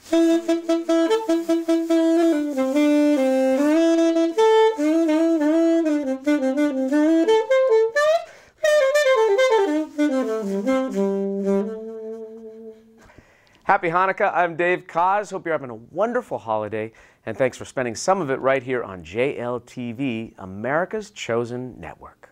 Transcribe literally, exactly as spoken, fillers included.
Happy Hanukkah. I'm Dave Koz. Hope you're having a wonderful holiday, and thanks for spending some of it right here on J L T V, America's chosen network.